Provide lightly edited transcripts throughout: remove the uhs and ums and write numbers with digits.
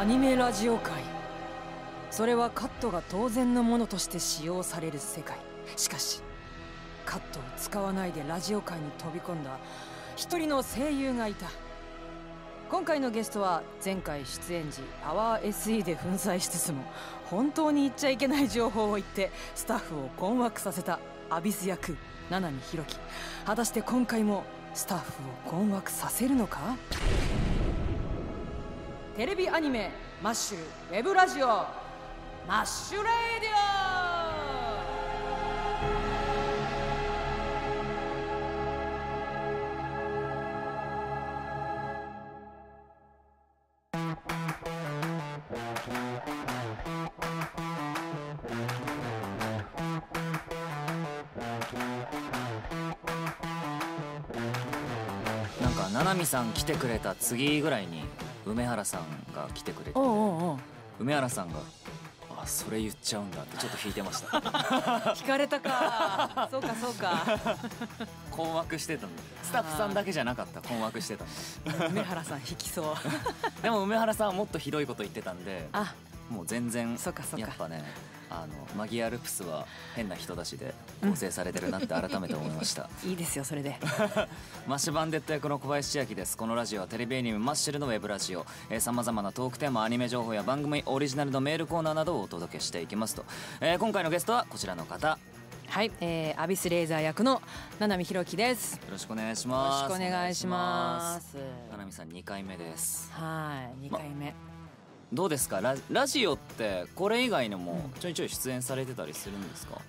アニメラジオ界、それはカットが当然のものとして使用される世界。しかしカットを使わないでラジオ界に飛び込んだ一人の声優がいた。今回のゲストは前回出演時パワー SE で粉砕しつつも本当に言っちゃいけない情報を言ってスタッフを困惑させたアビス役七海ひろき。果たして今回もスタッフを困惑させるのか。テレビアニメマッシュルウェブラジオマッシュレイディなんか七海さん来てくれた次ぐらいに梅原さんが来てくれて、梅原さんが「あ、それ言っちゃうんだ」ってちょっと引いてました。 聞かれたか。そうかそうか。 困惑してたんだ。スタッフさんだけじゃなかった、困惑してたんだ。 梅原さん引きそう。 でも梅原さんはもっとひどいこと言ってたんで、 あ、 もう全然そうかそうか。 やっぱね、マギアルプスは変な人たちで構成されてるなって改めて思いました。 いいですよそれで。 マッシュバンデット役の小林千秋です。このラジオはテレビアニメマッシュルのウェブラジオ、さまざまなトークテーマ、アニメ情報や番組オリジナルのメールコーナーなどをお届けしていきますと、今回のゲストはこちらの方。 はい、アビスレーザー役の七海ひろきです。 よろしくお願いします。 よろしくお願いします。 七海さん2回目です。 はい、2回目。 どうですか、ラジオってこれ以外にもちょいちょい出演されてたりするんですか？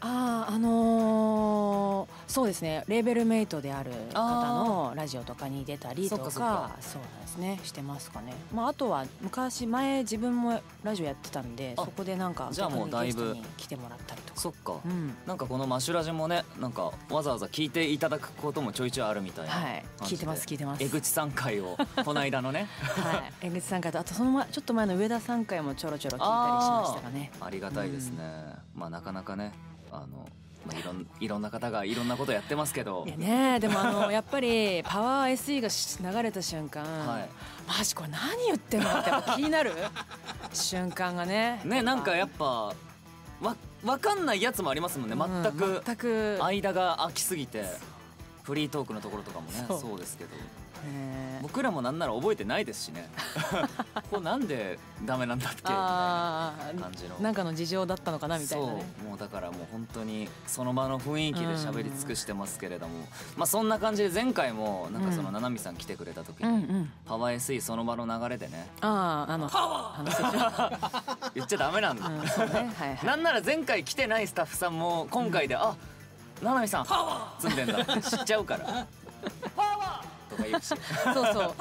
そうですね、レーベルメイトである方のラジオとかに出たりとか、そうなんですね、してますかね。まああとは前自分もラジオやってたんで、そこでなんかじゃあもうだいぶゲストに来てもらったりとか。 そっか、なんかこのマシュラジもね、なんかわざわざ聞いていただくこともちょいちょいあるみたいな。 はい、聞いてます聞いてます。 江口さん回をこの間のね。 はい、江口さん回と、あとそのちょっと前の上田さん回もちょろちょろ聞いたりしましたかね。 ありがたいですね。まあなかなかね、いろんな方がいろんなことやってますけど。 いやね、でもやっぱりパワー SE が流れた瞬間、マジこれ何言ってんのってやっぱ気になる瞬間がね。 ね、なんかやっぱわかんないやつもありますもんね。全く間が空きすぎて、フリートークのところとかもね、そうですけど。僕らもなんなら覚えてないですしね。ここなんでダメなんだっけみたいな感じの、 なんかの事情だったのかなみたいなね。 そう、もうだからもう本当にその場の雰囲気で喋り尽くしてますけれども、まあそんな感じで前回もなんかその七海さん来てくれた時にパワー SE その場の流れでね、言っちゃダメなんだ。なんなら前回来てないスタッフさんも今回で、あ、七海さん積んでんだって知っちゃうから。とか言うし、そうそう。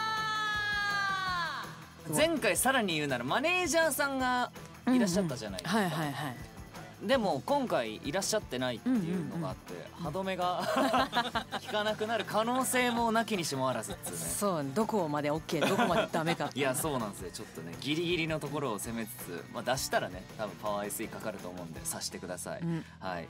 前回さらに言うならマネージャーさんがいらっしゃったじゃないですか。でも今回いらっしゃってないっていうのがあって、歯止めが効かなくなる可能性もなきにしもあらずっつうね。 そう、どこまで OK どこまでダメか。 いや、そうなんですよ。ちょっとねギリギリのところを攻めつつ、まあ出したらね多分パワー SE かかると思うんで察してください。はい、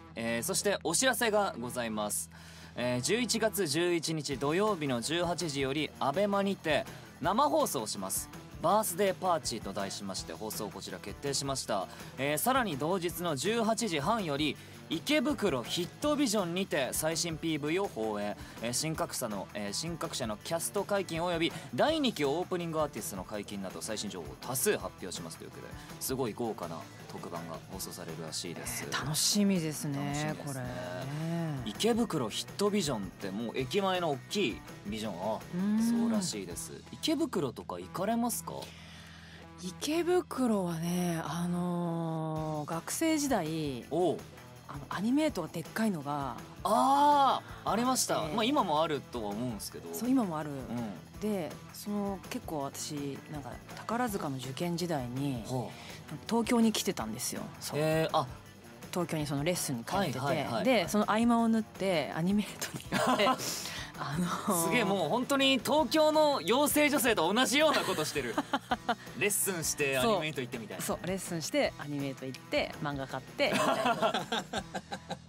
そしてお知らせがございます。11月11日土曜日の18時よりアベマにて生放送します。バースデーパーチーと題しまして放送こちら決定しました。さらに同日の18時半より池袋ヒットビジョンにて最新 PV を放映、新各社のキャスト解禁および第2期オープニングアーティストの解禁など最新情報を多数発表しますということで、すごい豪華な特番が放送されるらしいです。 楽しみですねこれ。 池袋ヒットビジョンってもう駅前の大きいビジョン、そうらしいです。池袋とか行かれますか？ 池袋はね、学生時代アニメートがでっかいのがありました。まあ今もあるとは思うんですけど。 そう今もある、で結構私なんか宝塚の受験時代に東京に来てたんですよ。東京にそのレッスンに通ってて、でその合間を縫ってアニメートに行ってすげえ、もう本当に東京の養成女性と同じようなことしてる。レッスンしてアニメート行ってみたいな。 そうレッスンしてアニメート行って漫画買ってみたいな。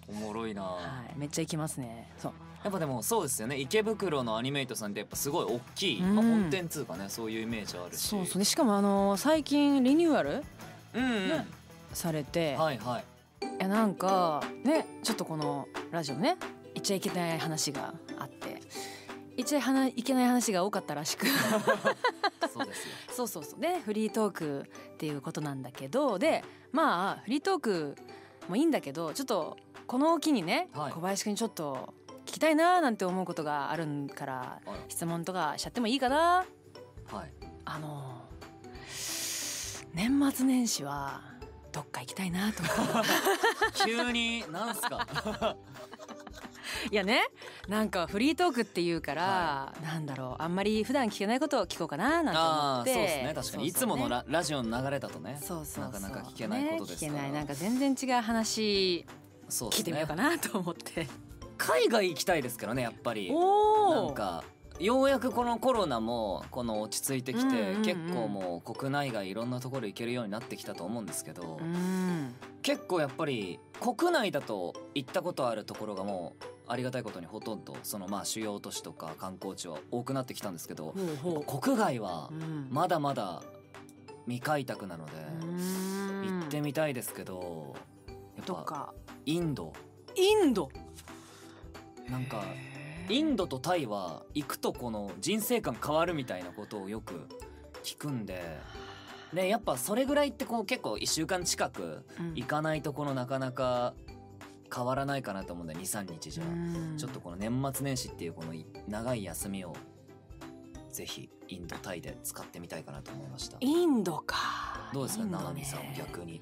おもろいな、 はい、めっちゃ行きますね。そうやっぱでもそうですよね、池袋のアニメイトさんってやっぱすごい大きい、 うん本店つうかね、そういうイメージあるし。 そうそうでしかも最近リニューアル、 うんうん、 ね、されて、 はいはい、 いやなんかねちょっとこのラジオね言っちゃいけない話があって言っちゃいけない話が多かったらしくそうですよそうでフリートークっていうことなんだけど、でまあフリートークもいいんだけど、ちょっとこの機にね、 はい、 小林くんにちょっと聞きたいななんて思うことがあるから質問とかしちゃってもいいかな。 はい、 年末年始はどっか行きたいなとか急になんすかいやね、なんかフリートークっていうから、 はなんだろう、あんまり普段聞けないことを聞こうかななんて思って。 あそうですね、確かにそうそうねいつものラジオの流れだとね、 そうなかなか聞けないことですから、 ね、聞けない、なんか全然違う話そうですね、 聞いてみようかなと思って。 海外行きたいですけどね、やっぱり。 おなんかようやくこのコロナもこの落ち着いてきて、 うんうんうん、 結構もう国内外いろんなところ行けるようになってきたと思うんですけど、 うん、 結構やっぱり国内だと行ったことあるところがもうありがたいことにほとんどそのまあ主要都市とか観光地は多くなってきたんですけど、国外はまだまだ未開拓なので行ってみたいですけど、やっぱインドなんかインドとタイは行くとこの人生観変わるみたいなことをよく聞くんで、やっぱそれぐらいってこう結構1週間近く行かないとこのなかなか変わらないかなと思うんで、 2,3 日じゃちょっとこの年末年始っていうこの長い休みをぜひインドタイで使ってみたいかなと思いました。 インドか。 どうですか、直美さん逆に。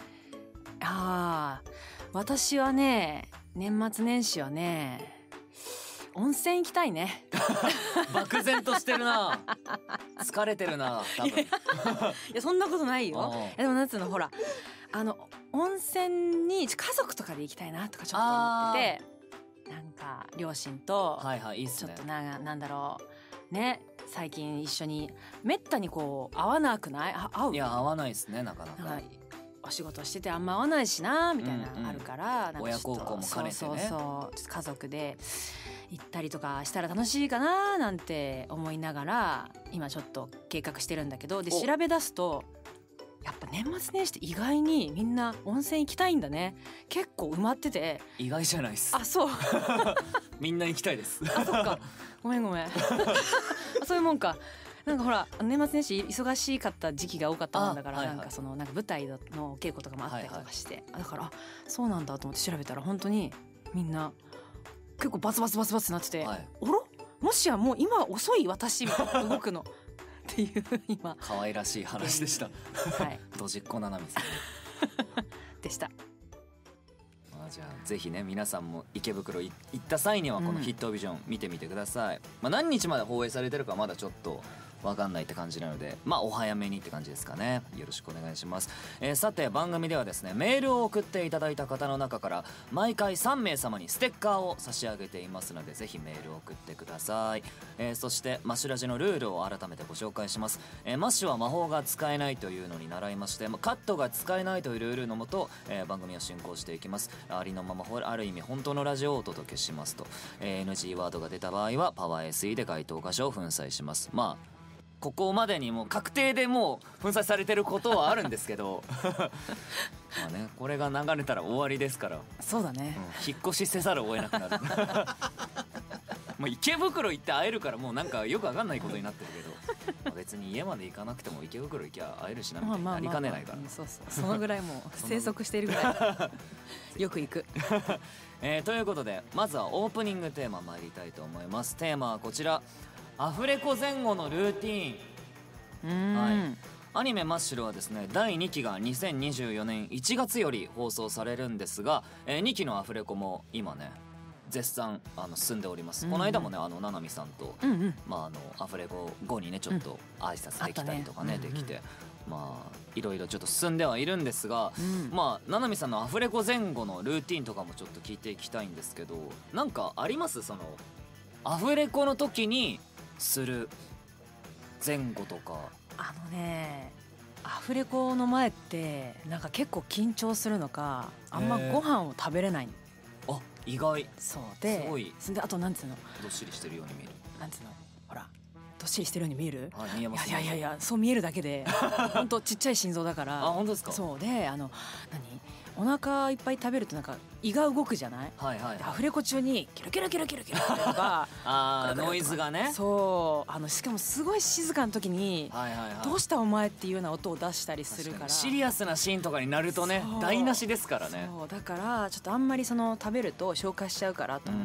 私はね、年末年始はね温泉行きたいね漠然としてるな疲れてるな多分。いやそんなことないよ。でもなんつうの、ほら温泉に家族とかで行きたいなとかちょっと思ってて、なんか両親といいっすね、 ちょっとなんだろうね、最近一緒にめったにこう会わなくない？会う？ いや会わないですね、なかなか。 お仕事しててあんま会わないしなみたいなあるから、 親孝行も兼ねてね、 そう家族で行ったりとかしたら楽しいかななんて思いながら今ちょっと計画してるんだけど、で調べ出すとやっぱ年末年始って意外にみんな温泉行きたいんだね。結構埋まってて。 意外じゃないっす。 あ、そうみんな行きたいです。 あ、そっか、ごめんそういうもんか。なんかほら年末年始忙しかった時期が多かったもんだから、なんかそのなんか舞台の稽古とかもあったりとかして、だからそうなんだと思って調べたら本当にみんな結構バツバツなってて、あらもしやもう今遅い私みたいな動くのっていう今可愛らしい話でした。はい、ドジっ子ななみさんでした。 じゃあぜひね皆さんも池袋行った際にはこのヒットビジョン見てみてください。何日まで放映されてるかまだちょっとわかんないって感じなので、お早めにって感じですかね。よろしくお願いします。さて番組ではですね、メールを送っていただいた方の中から毎回3名様にステッカーを差し上げていますので、ぜひメールを送ってください。そしてマッシュラジのルールを改めてご紹介します。マッシュは魔法が使えないというのに習いまして、カットが使えないというルールのもと、番組を進行していきます。ありのままある意味本当のラジオをお届けしますと、NG ワードが出た場合はパワー SE で該当箇所を粉砕します。ここまでにもう確定でもう粉砕されてることはあるんですけどね、これが流れたら終わりですから。 そうだね、 引っ越しせざるを得なくなるもう池袋行って会えるからもうなんかよくわかんないことになってるけど別に家まで行かなくても池袋行きゃ会えるしなみたいになりかねないから、 そのぐらいもう生息しているぐらいよく行くということでまずはオープニングテーマ参りたいと思います。テーマはこちら、アフレコ前後のルーティーン。アニメマッシュルはですね、第2期が2024年1月より放送されるんですが、2期のアフレコも今ね絶賛進んでおります。この間もねななみさんと、アフレコ後にねちょっと挨拶できたりとかね、できていろいろちょっと進んではいるんですが、ななみさんのアフレコ前後のルーティーンとかもちょっと聞いていきたいんですけど、なんかあります？そのアフレコの時にする前後とか。 アフレコの前ってなんか結構緊張するのか、あんまご飯を食べれない。 意外。 そうで、 すごいそんであとなんつうの、 どっしりしてるように見える。 なんつうの、ほらどっしりしてるように見える。 はい、見えます。 いやそう見えるだけで本当ちっちゃい心臓だからあ、本当ですか。 そうで、お腹いっぱい食べるとなんか胃が動くじゃない。 はいはい、 でアフレコ中にキラキラキラキラキラってのがあーノイズがね。 そうしかもすごい静かな時にはいはいはい、 どうしたお前っていうような音を出したりするから、 シリアスなシーンとかになるとね、 そう台無しですからね。 そうだからちょっとあんまり食べると消化しちゃうからと思って、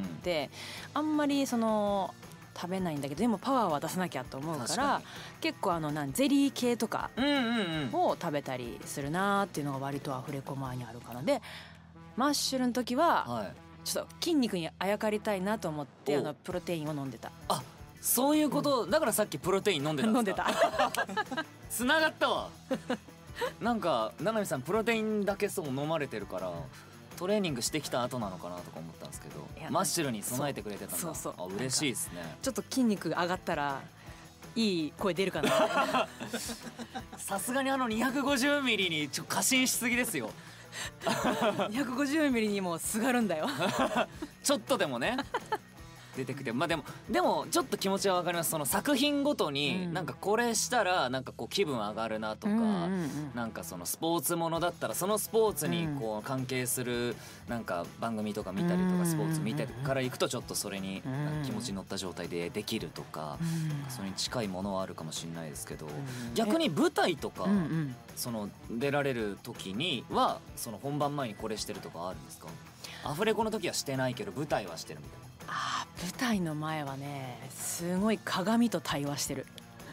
あんまり食べないんだけど、でもパワーは出さなきゃと思うから結構ゼリー系とかを食べたりするなーっていうのが割とアフレコ前にあるかな。でマッシュルの時はちょっと筋肉にあやかりたいなと思ってプロテインを飲んでた。 あ、そういうこと、だからさっきプロテイン飲んでたんですか。 飲んでたつながったわなんか七海さんプロテインだけそう飲まれてるからトレーニングしてきた後なのかなとか思ったんですけど、マッシュルに備えてくれてたんだ。 そうそう、 あ、嬉しいですね。 ちょっと筋肉上がったらいい声出るかなさすがに250ミリに過信しすぎですよ 250ミリにもすがるんだよちょっとでもね出てきて、まあでもちょっと気持ちは分かります。その作品ごとになんかこれしたらなんかこう気分上がるなとか、なんかそのスポーツものだったらそのスポーツにこう関係するなんか番組とか見たりとかスポーツ見てから行くとちょっとそれになんか気持ちに乗った状態でできるとか、それに近いものはあるかもしれないですけど、逆に舞台とかその出られる時にはその本番前にこれしてるとかあるんですか。アフレコの時はしてないけど舞台はしてるみたいな。 舞台の前はねすごい鏡と対話してる。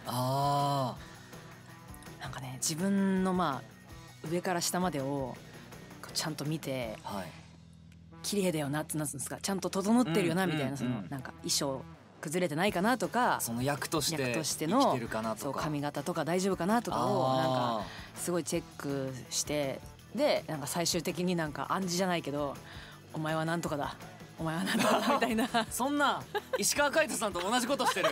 なんかね自分の上から下までをちゃんと見て、綺麗だよなってなんですか、ちゃんと整ってるよなみたいな、なんか衣装崩れてないかなとか、 その役として生きてるかなとか、 そう髪型とか大丈夫かなとかをなんかすごいチェックして、でなんか最終的になんか暗示じゃないけど、お前はなんとかだ、お前はなんとかだみたいなそんな石川海人さんと同じことしてる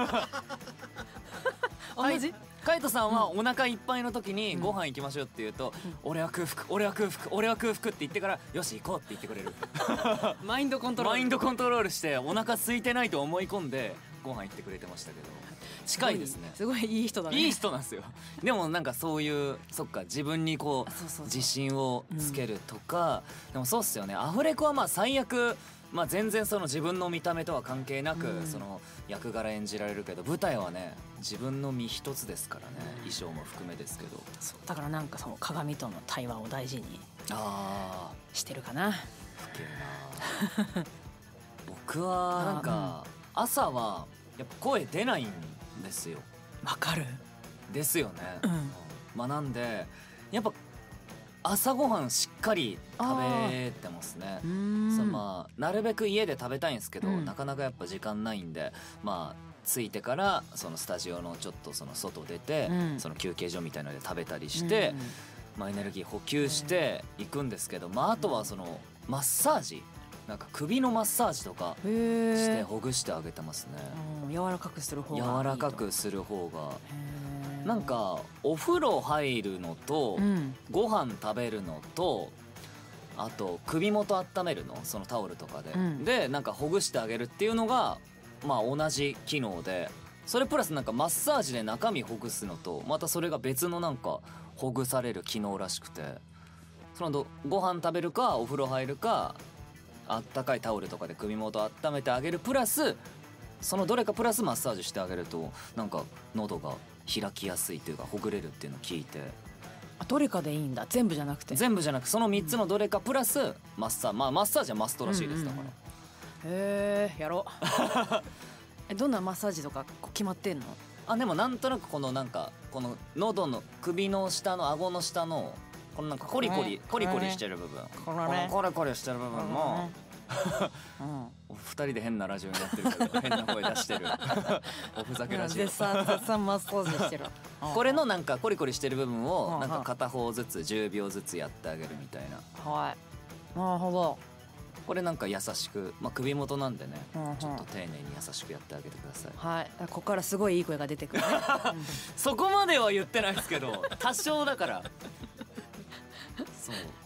同じ。 海人さんはお腹いっぱいの時にご飯行きましょうって言うと、俺は空腹、俺は空腹、俺は空腹って言ってからよし行こうって言ってくれるマインドコントロールしてお腹空いてないと思い込んでご飯行ってくれてましたけど、近いですね。 すごいいい人だね。 いい人なんですよ。でもなんかそういうそっか自分にこう自信をつけるとか、でもそうっすよね。アフレコは最悪全然その自分の見た目とは関係なくその役柄演じられるけど、舞台はね自分の身一つですからね、衣装も含めですけど。 そうだからなんかその鏡との対話を大事にしてるかな。 ふけえな僕はなんか朝はやっぱ声出ないんですよ。 わかるですよね。なんでやっぱ朝ごはんしっかり食べてますね。なるべく家で食べたいんですけど、なかなかやっぱ時間ないんで、着いてからそのスタジオのちょっとその外出て、その休憩所みたいなので食べたりして、エネルギー補給していくんですけど、あとはそのマッサージ、なんか首のマッサージとかしてほぐしてあげてますね。 柔らかくする方がいいと。 柔らかくする方が。なんかお風呂入るのと、ご飯食べるのと、あと首元温めるの、そのタオルとかで、でなんかほぐしてあげるっていうのが同じ機能で、それプラスなんかマッサージで中身ほぐすのとまたそれが別のなんかほぐされる機能らしくて、そのご飯食べるかお風呂入るかあったかいタオルとかで首元温めてあげるプラス、そのどれかプラスマッサージしてあげるとなんか喉が開きやすいというかほぐれるっていうのを聞いて。 どれかでいいんだ、全部じゃなくて。 全部じゃなくその3つのどれかプラスマッサージ、マッサージはマストらしいです。だからへえ、やろうどんなマッサージとか決まってんの？ でもなんとなくこのなんかこの喉の首の下の顎の下のこのなんかコリコリしてる部分、このコリコリしてる部分もお二人で変なラジオになってるけど変な声出してるおふざけラジオ絶賛マッサージしてるこれのなんかコリコリしてる部分をなんか片方ずつ10秒ずつやってあげるみたいな。 はい、なるほど。 これなんか優しく、首元なんでね、ちょっと丁寧に優しくやってあげてください。 はい、ここからすごいいい声が出てくるねそこまでは言ってないですけど多少だからそう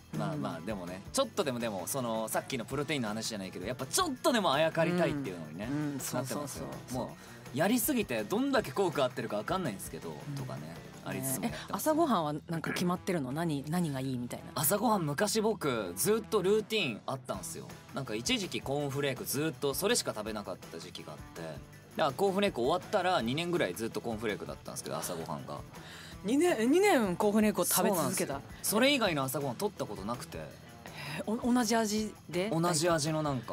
まあまあでもねちょっとでもそのさっきのプロテインの話じゃないけどやっぱちょっとでもあやかりたいっていうのにね、なってますよ。もうやりすぎてどんだけ効果合ってるか分かんないんですけど、とかねありつつもやってます。 朝ごはんはなんか決まってるの？何がいいみたいな。 朝ごはん昔僕ずっとルーティーンあったんですよ。なんか一時期コーンフレークずっとそれしか食べなかった時期があって、だからコーンフレーク終わったら2年ぐらいずっとコーンフレークだったんですけど朝ごはんが 2年コーンフレークを食べ続けた。 それ以外の朝ごはん取ったことなくて、 同じ味で同じ味のなんか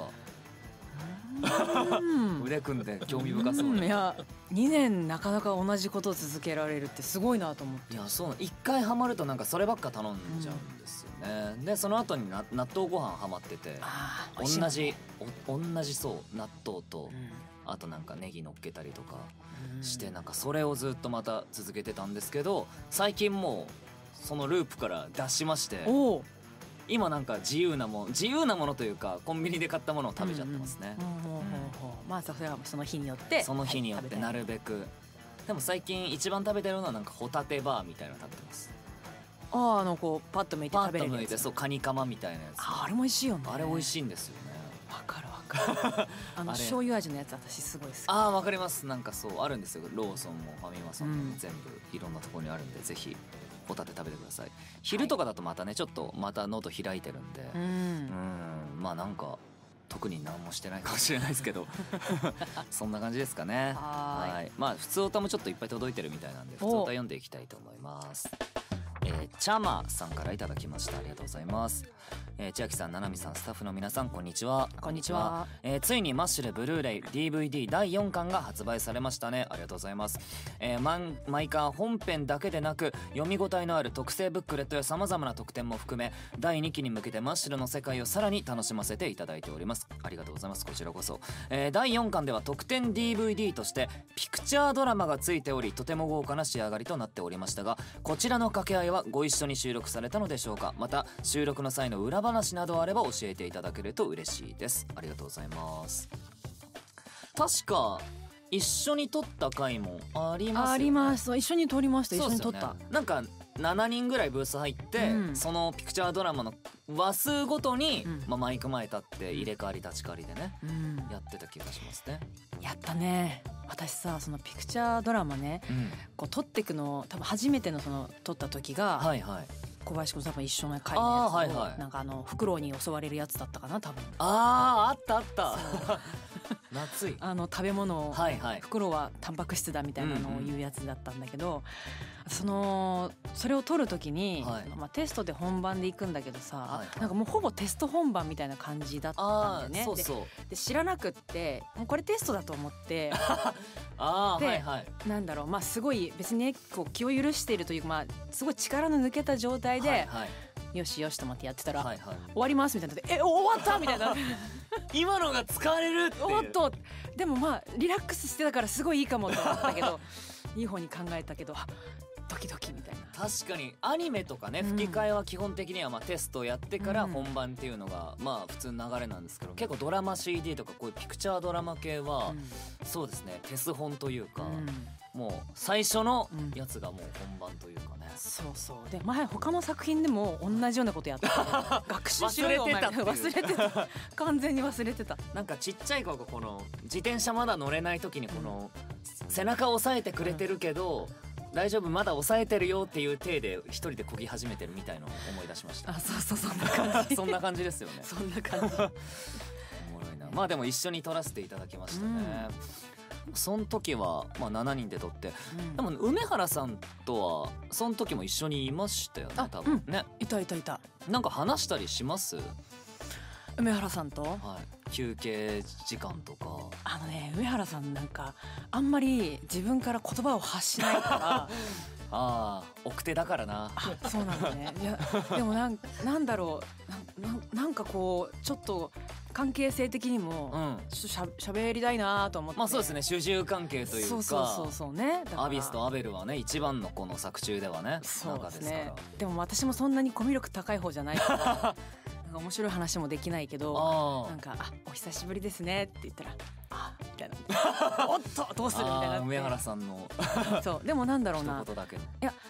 腕組んで興味深そういや2年なかなか同じことを続けられるってすごいなと思って。 いやそう一回ハマるとなんかそればっか頼んじゃうんですよね、でその後に納豆ご飯ハマってて、同じそう納豆と、あとなんかネギ乗っけたりとかして、なんかそれをずっとまた続けてたんですけど、最近もうそのループから脱しまして、今なんか自由なものというかコンビニで買ったものを食べちゃってますね。 まあそれはその日によってなるべく。でも最近一番食べてるのはなんかホタテバーみたいなの食べてます。 こうパッと剥いて食べれるやつ。 パッと剥いてそうカニカマみたいなやつ。 あれも美味しいよね。 あれ美味しいんですよね。 わかる醤油味のやつ私すごい好き。 わかります。なんかそうあるんですよ。ローソンもファミマさんも全部いろんなところにあるんで、ぜひホタテ食べてください。昼とかだとまたねちょっとまた喉開いてるんで、まあなんか特に何もしてないかもしれないですけどそんな感じですかね。はい。まあ普通歌もちょっといっぱい届いてるみたいなんで普通歌読んでいきたいと思います。チャマさんからいただきました。ありがとうございます。千秋さん、ななみさん、スタッフの皆さん、こんにちは。 こんにちは。 ついにマッシュでブルーレイ DVD 第4巻が発売されましたね。ありがとうございます。毎巻本編だけでなく読み応えのある特製ブックレットやさまざまな特典も含め第2期に向けてマッシュルの世界をさらに楽しませていただいております。ありがとうございます。こちらこそ。第4巻では特典 DVD としてピクチャードラマがついており、とても豪華な仕上がりとなっておりましたが、こちらの掛け合いはご一緒に収録されたのでしょうか。また収録の際の裏話などあれば教えていただけると嬉しいです。ありがとうございます。確か一緒に撮った回もありますよね。 あります。一緒に撮りました。一緒に撮った。 なんか7人ぐらいブース入って、そのピクチャードラマの話数ごとに、マイク前立って入れ替わり立ち替わりでね、やってた気がしますね。 やったね。私さそのピクチャードラマね、こう撮っていくの多分初めてのその撮った時が、小林君多分一緒の回のやつを、なんかフクロウに襲われるやつだったかな多分。 あった夏い食べ物を、フクロウはタンパク質だみたいなのを言うやつだったんだけど、それを撮る時に、テストで本番で行くんだけどさ、なんかもうほぼテスト本番みたいな感じだったんだよね。で知らなくってもうこれテストだと思ってで、なんだろう、すごい別にねこう気を許しているというか、すごい力の抜けた状態で、よしよしと思ってやってたら、終わりますみたいなで、終わったみたいな今のが使われるっていう。 おっと、でもリラックスしてたからすごいいいかもと思ったけどいい方に考えたけどドキドキみたいな。 確かにアニメとかね、吹き替えは基本的にはテストやってから本番っていうのが普通の流れなんですけど、結構ドラマ CD とかこういうピクチャードラマ系は、そうですね、テス本というか、もう最初のやつがもう本番というかね。 そうで前他の作品でも同じようなことやってた学習しろよ、忘れてた完全に忘れてた。 なんかちっちゃい子がこの自転車まだ乗れない時にこの背中を押さえてくれてるけど、大丈夫まだ抑えてるよっていう体で一人で漕ぎ始めてるみたいのを思い出しました。 そうそんな感じそんな感じですよね。 そんな感じおもろいな。でも一緒に撮らせていただきましたね。その時は7人で撮って、でも梅原さんとはその時も一緒にいましたよね多分ね。 いた。 なんか話したりします？ 梅原さんと、 休憩時間とか。 梅原さんなんかあんまり自分から言葉を発しないから奥手だからな。 そうなんだね。いやでもなんだろう、なんかこうちょっと関係性的にもしゃべりたいなと思って。 そうですね、主従関係というか。 そうね。 アビスとアベルはね一番のこの作中ではねそうですね。でも私もそんなにコミュ力高い方じゃないから面白い話もできないけど、なんかお久しぶりですねって言ったらみたいなおっとどうするみたいな。 梅原さんのそうでもなんだろうな、 一言だけの。 いや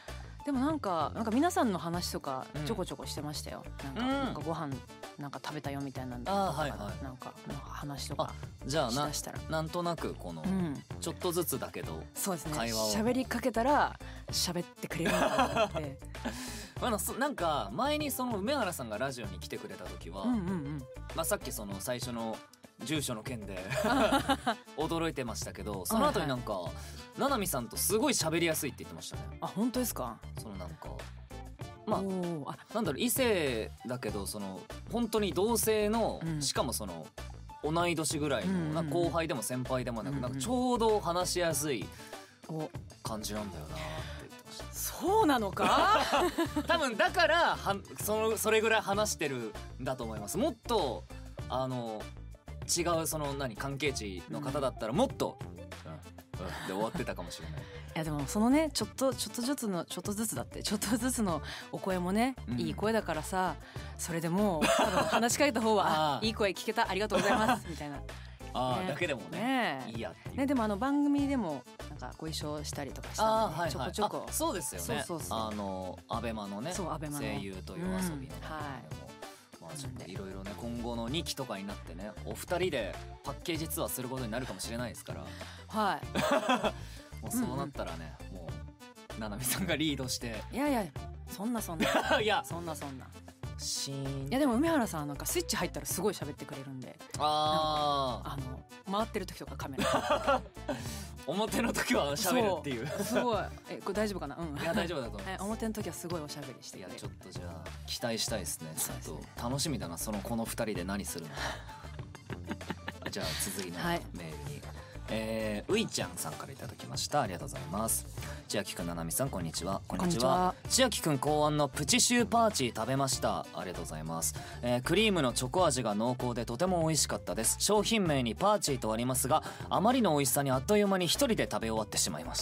でもなんか皆さんの話とかちょこちょこしてましたよ、なんかご飯なんか食べたよみたいなんだとか、なんかの話とかじゃあしだしたらなんとなくこのちょっとずつだけどそうですね、 会話を喋りかけたら喋ってくれるんだなってなんか前にその梅原さんがラジオに来てくれた時は、さっきその最初の住所の件で驚いてましたけど、その後になんかななみさんとすごい喋りやすいって言ってましたね。 あ、本当ですか？ そのなんかなんだろう、異性だけどその本当に同性の、しかもその同い年ぐらいの、なんか後輩でも先輩でもなく、なんかちょうど話しやすい感じなんだよなって言ってました。 そうなのか？ 多分だからそれぐらい話してるんだと思います。もっと違うその関係値の方だったらもっとで終わってたかもしれない。いやでもそのねちょっとずつのお声もね、いい声だからさ、それでもう多分話しかけた方はいい声聞けた、ありがとうございますみたいなだけでもねいいやっていうね。でも番組でもなんかご一緒したりとかしたんで、ちょこちょこ。 そうですよね。アベマのね声優と夜遊びのちょっといろいろね今後の2期とかになってね、お二人でパッケージツアーすることになるかもしれないですから、もうそうなったらね、もうななみさんがリードして、 いやそんないやそんなシーン。 いやでも梅原さんなんかスイッチ入ったらすごい喋ってくれるんで、回ってる時とかカメラ表の時は喋るっていう。 すごいこれ大丈夫かな？ いや大丈夫だと思います。 表の時はすごいおしゃべりしてくれる。 いやちょっとじゃあ期待したいですね。ちょっと楽しみだな、この2人で何するのか。じゃあ続いてのメールに、ういちゃんさんからいただきました。ありがとうございます。千秋くん、ななみさん、こんにちは。こんにちは。千秋くん考案のプチシューパーチー食べました。ありがとうございます。クリームのチョコ味が濃厚でとても美味しかったです。商品名にパーチーとありますが、あまりの美味しさにあっという間に一人で食べ終わってしまいました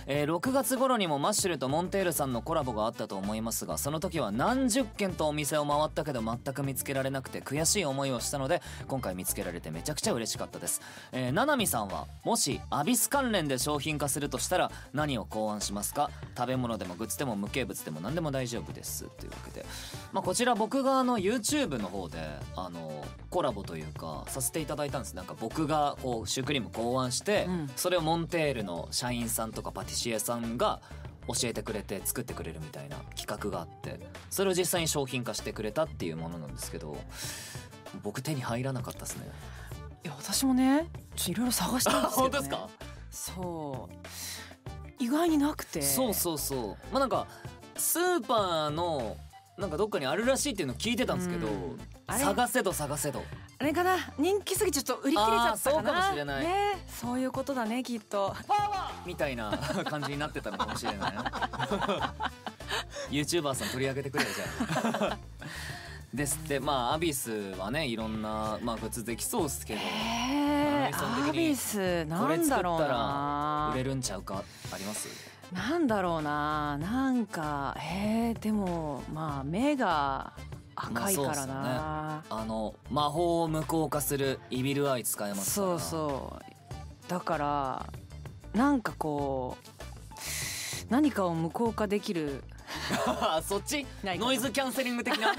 。6月頃にもマッシュルとモンテールさんのコラボがあったと思いますが、その時は何十軒とお店を回ったけど全く見つけられなくて悔しい思いをしたので、今回見つけられてめちゃくちゃ嬉しかったです。ななみさんはもしアビス関連で商品化するとしたら何を考案しますか？食べ物でもグッズでも無形物でも何でも大丈夫です、というわけで、こちら僕がYouTube の方でコラボというかさせていただいたんです。なんか僕がこうシュークリーム考案して、それをモンテールの社員さんとかパティシエさんが教えてくれて作ってくれるみたいな企画があって、それを実際に商品化してくれたっていうものなんですけど、僕手に入らなかったですね。 いや私もねいろいろ探したんですけどね。 本当ですか？ そう意外になくて。 そうなんかスーパーのなんかどっかにあるらしいっていうのを聞いてたんですけど、探せどあれかな、人気すぎちょっと売り切れちゃったかな。 そうかもしれないね、そういうことだねきっと。 みたいな感じになってたのかもしれない。YouTuber さん取り上げてくれよじゃあ。ですって。アビスはねいろんなグッズできそうですけど、 アビスなんだろうな、 売れるんちゃうかあります？ なんだろうな、なんかでも目が赤いからな、 魔法を無効化するイビルアイ使えますから。 そうだからなんかこう何かを無効化できるそっちノイズキャンセリング的な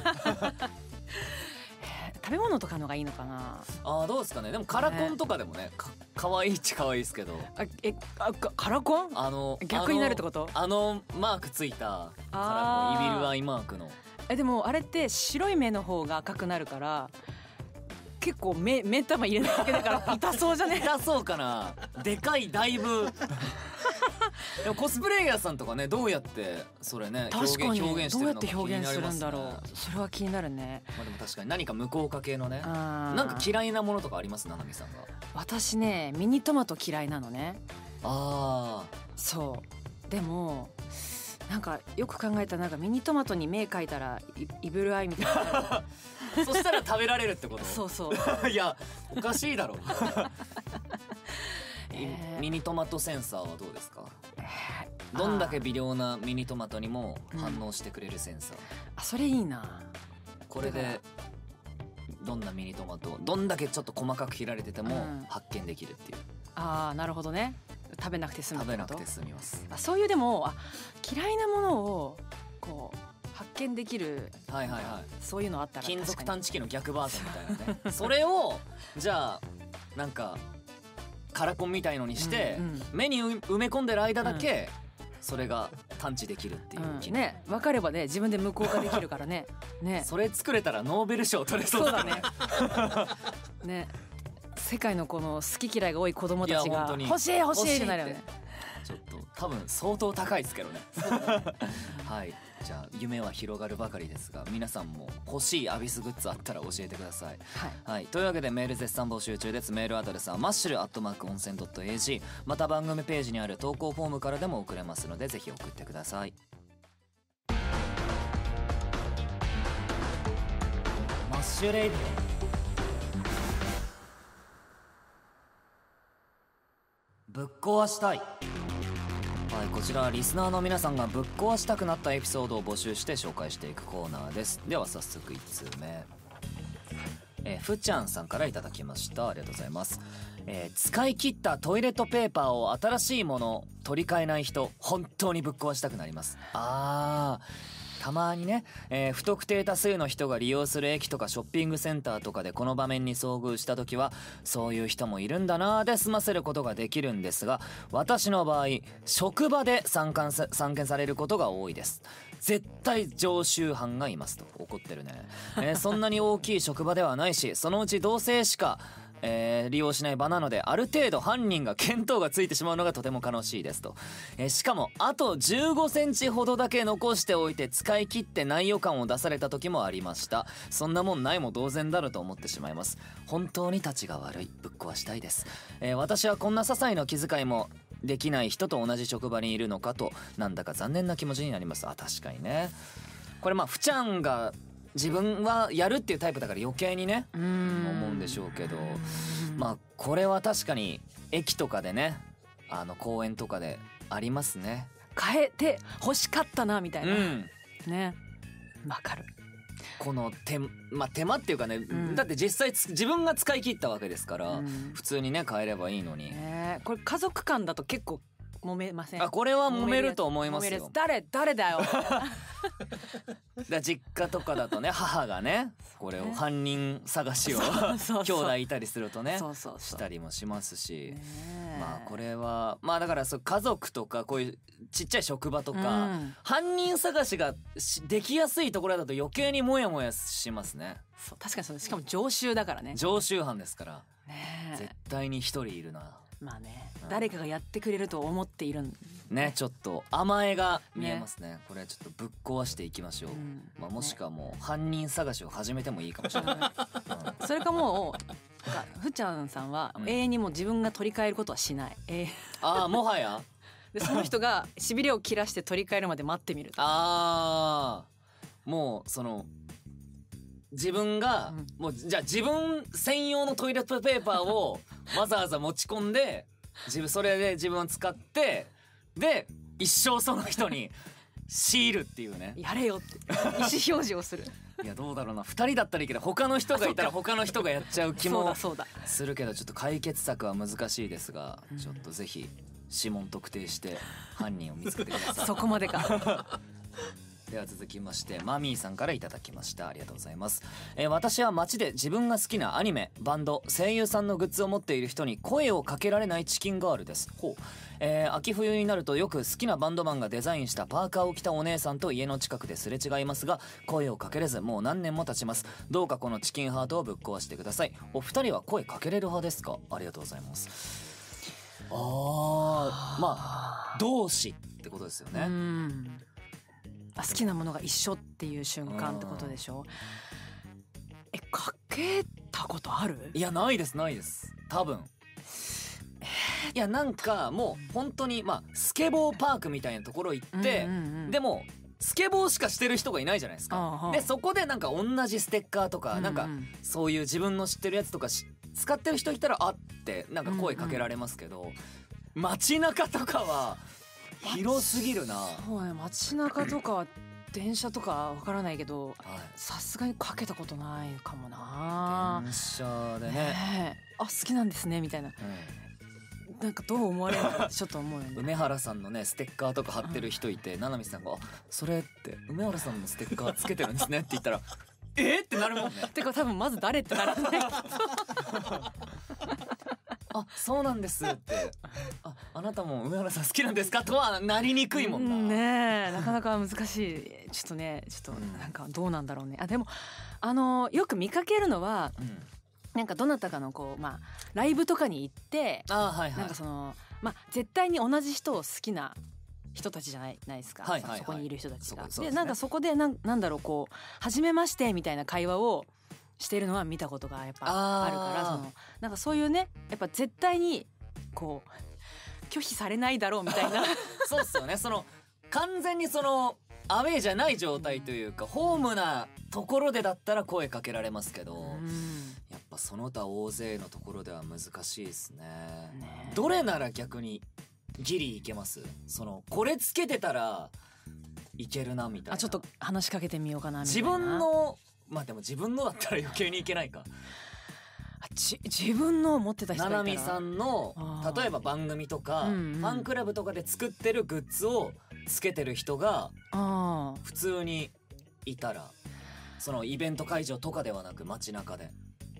食べ物とかのがいいのかな。 どうですかね。でもカラコンとかでもね、かわいいっちゃかわいいですけど。 カラコン逆になるってこと？ マークついたカラコン、イビルアイマークの。 でもあれって白い目の方が赤くなるから結構目玉入れないだけだから痛そうじゃね？ 痛そうかな。でかい、だいぶ。でもコスプレイヤーさんとかね、どうやってそれね表現してるのか気になりますね。 どうやって表現するんだろう。それは気になるね。 でも確かに何か無効化系のね。なんか嫌いなものとかあります？ななみさんが。 私ねミニトマト嫌いなのね。 そうでもなんかよく考えたらなんかミニトマトに目描いたらイブルアイみたいな。 そしたら食べられるってこと？ そういやおかしいだろ。ミニトマトセンサーはどうですか？どんだけ微量なミニトマトにも反応してくれるセンサー。 それいいな。 これでどんなミニトマトどんだけちょっと細かく切られてても発見できるっていう。 なるほどね。食べなくて済むってこと？ 食べなくて済みます。 そういうでも嫌いなものをこう発見できる、 はいはいはい、 そういうのあったら金属探知機の逆バージョンみたいなねそれをじゃあなんかカラコンみたいのにして、目に埋め込んでる間だけ、それが探知できるっていう機能、 ね、分かればね自分で無効化できるからねね、 それ作れたらノーベル賞取れそうだねね、世界のこの好き嫌いが多い子供たちが欲しい欲しいってなるよね。 ちょっと多分相当高いですけどねはい、じゃあ夢は広がるばかりですが、皆さんも欲しいアビスグッズあったら教えてください。はい、というわけでメール絶賛募集中です。メールアドレスはマッシュル@温泉.ag、 また番組ページにある投稿フォームからでも送れますのでぜひ送ってください。マッシュレイディぶっ壊したい。はい、こちらはリスナーの皆さんがぶっ壊したくなったエピソードを募集して紹介していくコーナーです。では早速1通目、ふちゃんさんからいただきました。ありがとうございます。使い切ったトイレットペーパーを新しいもの取り替えない人、本当にぶっ壊したくなります。たまにね、不特定多数の人が利用する駅とかショッピングセンターとかでこの場面に遭遇した時は、そういう人もいるんだなーで済ませることができるんですが、私の場合職場で散見されることが多いです。絶対常習犯がいますと。怒ってるね、そんなに大きい職場ではないし、そのうち同性しか利用しない場なので、ある程度犯人が見当がついてしまうのがとても悲しいですと。しかもあと15センチほどだけ残しておいて使い切ってない予感を出された時もありました。そんなもんないも同然だろうと思ってしまいます。本当に立ちが悪い。ぶっ壊したいです。私はこんな些細な気遣いもできない人と同じ職場にいるのかと、なんだか残念な気持ちになります。確かにね。これふちゃんが自分はやるっていうタイプだから余計にね思うんでしょうけど、これは確かに駅とかでね、公園とかでありますね。 変えて欲しかったなみたいな、ね、わかる。 この手間っていうかね、だって実際自分が使い切ったわけですから、普通にね変えればいいのに、 これ家族間だと結構揉めません？ これは揉めると思いますよ。 誰だよ実家とかだとね、母がねこれを犯人探しを兄弟いたりするとねしたりもしますし、これはだから家族とかこういうちっちゃい職場とか、犯人探しができやすいところだと余計にモヤモヤしますね。 そう、確かにそう。しかも常習だからね。 常習犯ですから、絶対に一人いるな。 誰かがやってくれると思っているね。ちょっと甘えが見えますね。これちょっとぶっ壊していきましょう。もしくはもう犯人探しを始めてもいいかもしれない、 それかもうふちゃんさんは永遠にもう自分が取り替えることはしない、 もはやでその人がしびれを切らして取り替えるまで待ってみるもう自分が、もうじゃあ自分専用のトイレットペーパーをわざわざ持ち込んでそれで自分を使ってで一生その人に強いるっていうね。 やれよって意思表示をするいやどうだろうな、2人だったらいいけど他の人がいたら他の人がやっちゃう気もするけど、ちょっと解決策は難しいですが、ちょっとぜひ指紋特定して犯人を見つけてくださいそこまでかでは続きましてマミーさんからいただきました。ありがとうございます。私は街で自分が好きなアニメ、バンド、声優さんのグッズを持っている人に声をかけられないチキンガールです。秋冬になるとよく好きなバンドマンがデザインしたパーカーを着たお姉さんと家の近くですれ違いますが、声をかけれずもう何年も経ちます。どうかこのチキンハートをぶっ壊してください。お二人は声かけれる派ですか？ありがとうございます。同志ってことですよね。 好きなものが一緒っていう瞬間ってことでしょ。かけたことある？ いやないです多分。いやなんかもう本当にスケボーパークみたいなところ行って、でもスケボーしかしてる人がいないじゃないですか。でそこでなんか同じステッカーとか、なんかそういう自分の知ってるやつとか使ってる人いたらあってなんか声かけられますけど、街中とかは広すぎるな。 そうね、街中とか電車とかわからないけど、さすがにかけたことないかもな。 電車でね、 好きなんですねみたいな、 なんかどう思われるのかちょっと思うよね。 梅原さんのねステッカーとか貼ってる人いて、ななみさんが「それって梅原さんのステッカーつけてるんですね」って言ったら「ってなるもんね。 てか多分まず誰ってなるね。 あ、そうなんですって、あなたも梅原さん好きなんですかとはなりにくいもんな。 ねえ、なかなか難しい。ちょっとね、ちょっとなんかどうなんだろうね。でもよく見かけるのは、なんかどなたかのこうライブとかに行って、なんかその絶対に同じ人を好きな人たちじゃないですか、そこにいる人たちが。でなんかそこでなんだろう、こう初めましてみたいな会話をしてるのは見たことがやっぱあるから、なんかそういうね、やっぱ絶対にこう拒否されないだろうみたいな。 そうっすよね。その完全にそのアウェーじゃない状態というか、ホームなところでだったら声かけられますけど、やっぱその他大勢のところでは難しいですね。どれなら逆にギリいけます？そのこれつけてたらいけるなみたいな。 ちょっと話しかけてみようかなみたいな。 自分のでも自分のだったら余計にいけないか。 自分の持ってた人がいたら、 ななみさんの例えば番組とか、ファンクラブとかで作ってるグッズをつけてる人が普通にいたら、そのイベント会場とかではなく街中で、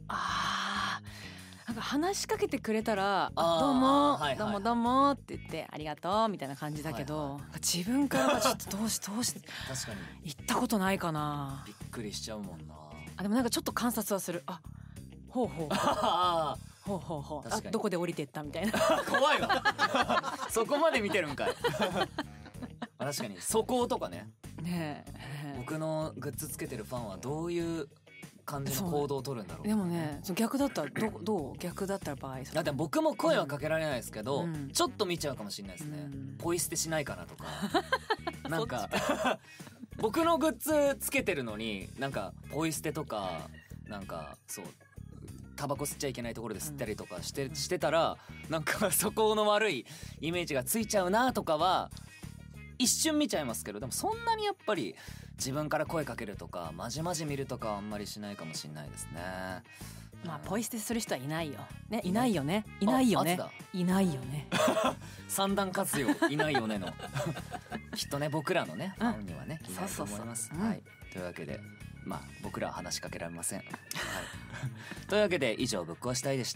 なんか話しかけてくれたら「どうも、どうもどうも」って言って「ありがとう」みたいな感じだけど、自分からはちょっとどうして確かに行ったことないかな。 びっくりしちゃうもんな。 でもなんかちょっと観察はする。ほうほうほうほうほう、どこで降りてったみたいな。 怖いわ。そこまで見てるんかい。確かにそことかね。僕のグッズつけてるファンはどういう感じの行動を取るんだろう。 でもね、逆だったらどう？逆だったら場合、 だって僕も声はかけられないですけど、ちょっと見ちゃうかもしれないですね。ポイ捨てしないかなとか。なんか僕のグッズつけてるのになんかポイ捨てとか、なんかそうタバコ吸っちゃいけないところで吸ったりとかしてたら、なんかそこの悪いイメージがついちゃうなとかは一瞬見ちゃいますけど、でもそんなにやっぱり自分から声かけるとかまじまじ見るとかはあんまりしないかもしれないですね。 ポイ捨てする人はいないよね。いないよね。いないよね。いないよね。 三段活用いないよねのきっとね、僕らのねファンにはねいないと思います。はい、というわけで僕らは話しかけられません。はい、というわけで以上ぶっ壊したいでした。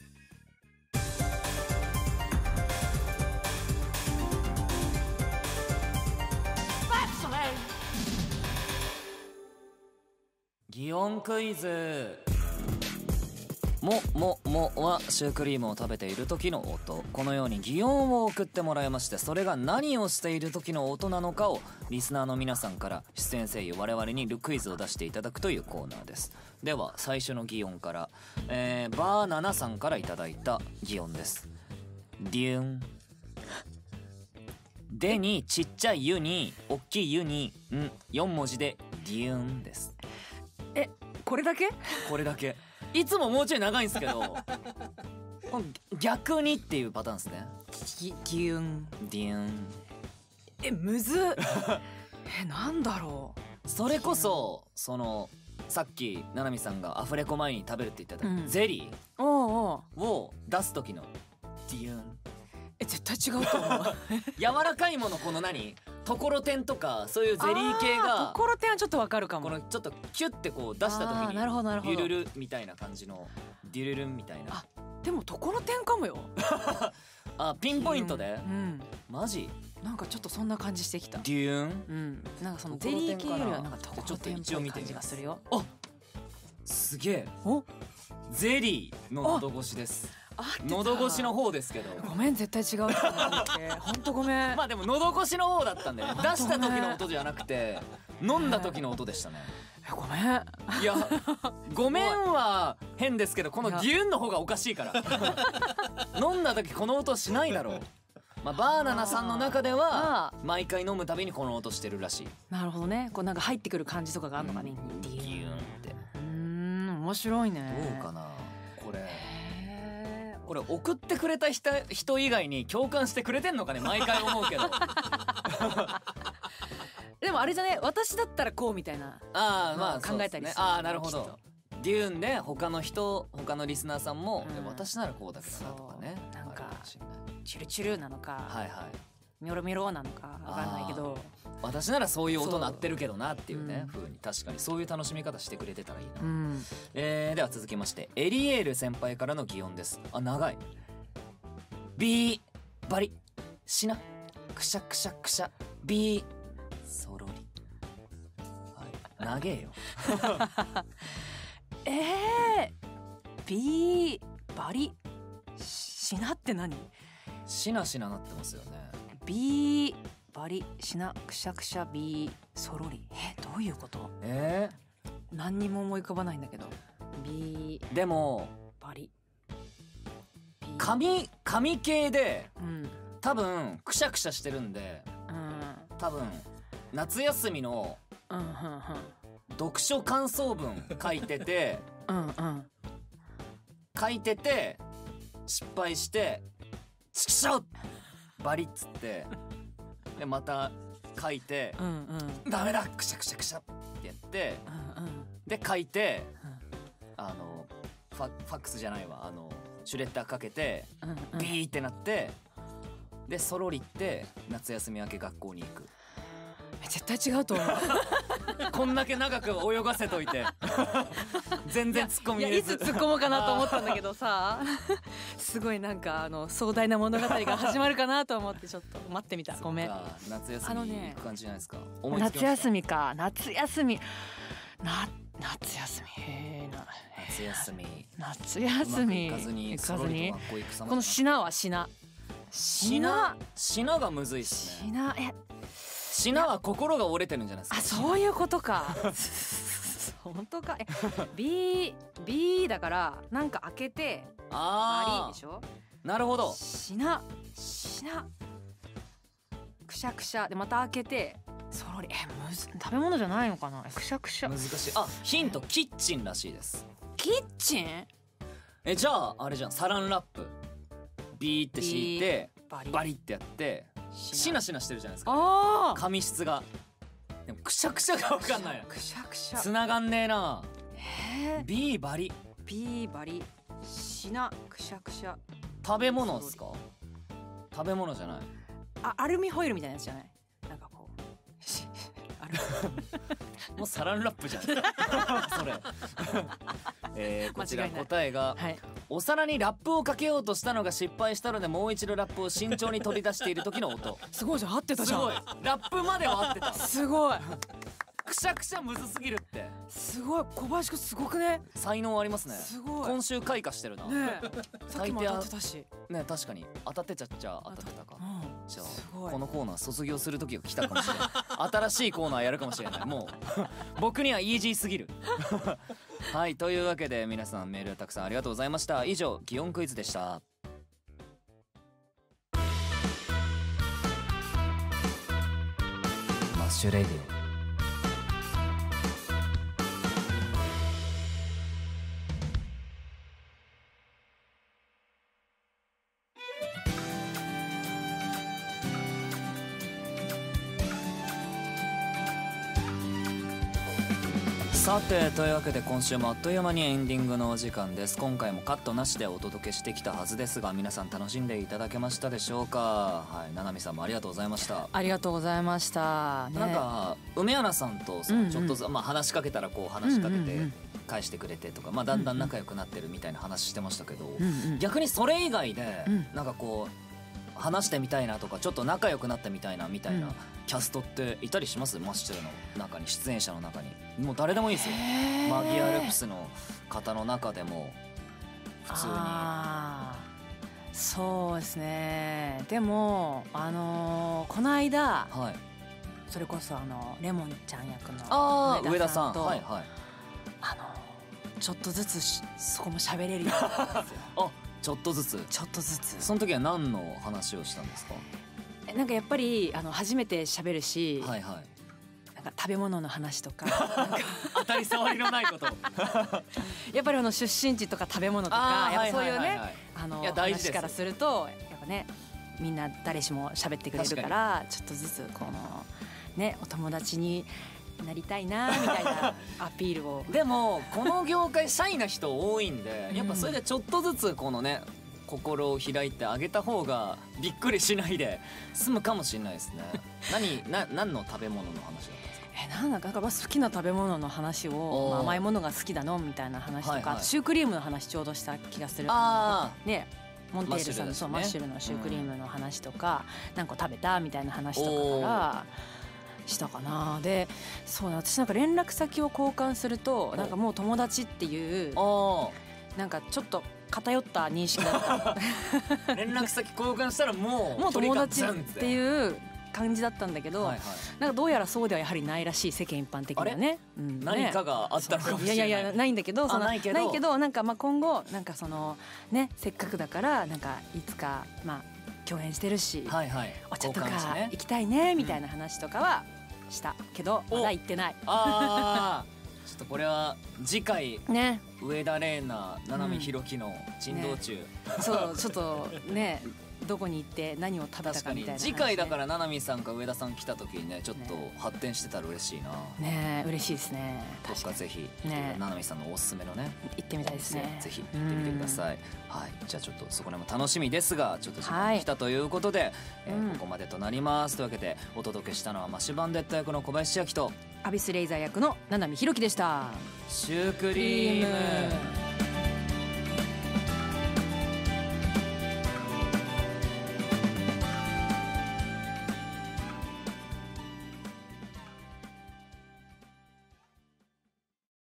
擬音クイズ。もはシュークリームを食べている時の音。このように擬音を送ってもらいまして、それが何をしている時の音なのかをリスナーの皆さんから出演声優我々にクイズを出していただくというコーナーです。では最初の擬音から、バーナナさんからいただいた擬音です。デューン。でにちっちゃいゆに大きいゆに4文字でデューンです。 これだけ？ これだけ。いつももうちょい長いんですけど逆にっていうパターンですね。 デューン。 デューン。 むずっ。なんだろう。それこそそのさっきななみさんがアフレコ前に食べるって言ってた、ゼリーを出す時のデューン。 絶対違うと思う。 柔らかいもの、この何ところてんとかそういうゼリー系が、 ところてんはちょっとわかるかも。 このちょっとキュッてこう出した時にゆるるみたいな感じのデュルルンみたいな。 でもところてんかもよ。 ピンポイントで、マジなんかちょっとそんな感じしてきた。 デューン。 なんかそのゼリー系よりはなんかところてんっぽい感じがするよ。 すげえ。ゼリーの喉越しです。喉越しの方ですけど、 ごめん、絶対違うと思って。ほんとごめん。 でも喉越しの方だったんで、出した時の音じゃなくて飲んだ時の音でしたね。 ごめん。 いやごめんは変ですけど、このデューンの方がおかしいから。飲んだ時この音しないだろう。バーナナさんの中では毎回飲むたびにこの音してるらしい。 なるほどね。こうなんか入ってくる感じとかがあるのかね。 デューンって。 面白いね。 どうかなこれ送ってくれた人以外に共感してくれてんのかね、毎回思うけど。 でもあれじゃね、私だったらこうみたいな考えたりする。 なるほど。デューンで他のリスナーさんも私ならこうだけどなとかね。 なんかチュルチュルなのか、 はいはい、 ミョロミョロなのかわかんないけど、 私ならそういう音鳴ってるけどなっていうね、 うん風に確かにそういう楽しみ方してくれてたらいいな、 うんでは続きましてエリエール先輩からの擬音です。あ、長い。ビーバリしなくしゃくしゃくしゃビーそろり、はい、長えよビーバリしなって何？ しなしななってますよね。 ビーバリしなくしゃくしゃビーそろり、どういうこと？何にも思い浮かばないんだけど。ビーでもバリ紙系でうん多分くしゃくしゃしてるんで、 うん多分夏休みのうんうん読書感想文書いててうんうん失敗してチキショバリッつってでまた書いてうんうんダメだくしゃくしゃくしゃってやってうんで書いてファックスじゃないわシュレッダーかけてうんビーってなってでソロリって夏休み明け学校に行く。 絶対違うと思う。 こんだけ長く泳がせといて全然ツッコミ入れずいつ突っ込もうかなと思ったんだけどさすごいなんか壮大な物語が始まるかなと思ってちょっと待ってみた。ごめん。 夏休み行く感じじゃないですか。思いつきま夏した休みか。夏休み夏休み夏休みうまくいかずに行かソロリずにと学校行く様この品は品品がむずいっすね。品は心が折れてるんじゃないですか。 そういうことか本当か。B だからなんか開けてバリでしょ。 なるほど。 品くしゃくしゃでまた開けてそろり食べ物じゃないのかな。くしゃくしゃ難しい。ヒントキッチンらしいです。 キッチンじゃああれじゃん、サランラップビーって敷いてバリってやってしなしなしてるじゃないですか。紙質がでもくしゃくしゃが分かんない。 くしゃくしゃ繋がんねえな。ビーバリしなくしゃくしゃ食べ物ですか。食べ物じゃない。 アルミホイルみたいなやつじゃない。なんかこうもうサランラップじゃんそれこちら答えが、お皿にラップをかけようとしたのが失敗したのでもう一度ラップを慎重に取り出している時の音。 すごいじゃん。合ってたじゃん。 すごい。ラップまでは合ってた。 すごいくしゃくしゃむずすぎるって。 すごい。小林くんすごくね。 才能ありますね。 すごい。 今週開花してるな。 ねえさっきも当たってたしね。確かに当たってちゃっちゃ当たってたか。じゃあすごいこのコーナー卒業する時が来たかもしれない新しいコーナーやるかもしれない。もう僕にはイージーすぎるはい、というわけで皆さんメールたくさんありがとうございました。以上擬音クイズでした。マッシュレディオ。さてというわけで今週もあっという間にエンディングのお時間です。今回もカットなしでお届けしてきたはずですが皆さん楽しんでいただけましたでしょうか。はい、ななみさんもありがとうございました。 ありがとうございました、 なんか梅原さんとさ、ちょっとず話しかけたらこう話しかけて返してくれてとか、だんだん仲良くなってるみたいな話してましたけど、逆にそれ以外でなんかこう話してみたいなとかちょっと仲良くなったみたいなキャストっていたりします？マッシュルの中に、出演者の中に。もう誰でもいいですよ。マギアルプスの方の中でも普通に。 そうですね。でもこの間、それこそレモンちゃん役の上田さんとちょっとずつそこも喋れるようになったんですよ。 ちょっとずつ。その時は何の話をしたんですか？ なんかやっぱり初めて喋るし、なんか食べ物の話とか当たり障りのないことやっぱり出身地とか食べ物とかやっぱそういうね話からするとやっぱねみんな誰しも喋ってくれるからちょっとずつこのねお友達になりたいなみたいなアピールをでもこの業界シャイな人多いんでやっぱそれでちょっとずつこのね心を開いてあげた方がびっくりしないで済むかもしれないですね。何の食べ物の話だったんですか？ なんか好きな食べ物の話を、甘いものが好きだのみたいな話とか、シュークリームの話ちょうどした気がする。ね、モンテールさんのマッシュルのシュークリームの話とか、何個食べたみたいな話とかからしたかな。で、そうだ、私なんか連絡先を交換するとなんかもう友達っていうなんかちょっと偏った認識だった連絡先交換したらもう友達っていう感じだったんだけど、なんかどうやらそうではやはりないらしい、世間一般的にはね。 何かがあったのかもしれない。 いやないんだけど、ないけどなんか今後なんかね、せっかくだからなんかいつか共演してるし、お茶とか行きたいねみたいな話とかはしたけど、まだ行ってない。 ちょっとこれは次回ね、上田玲奈、七海弘樹の珍道中、 そうちょっとね、どこに行って何を食べたかみたいな、 次回だから七海さんか上田さん来た時にね、ちょっと発展してたら嬉しいな。 ね、嬉しいですね。 どっかぜひ七海さんのおすすめのね、 行ってみたいですね。 ぜひ行ってみてください。はい、じゃあちょっとそこらも楽しみですが、ちょっと時間が来たということで、ここまでとなります。というわけでお届けしたのはマッシュバンデット役の小林千秋とアビスレイザー役の七海弘樹でした。 シュークリーム。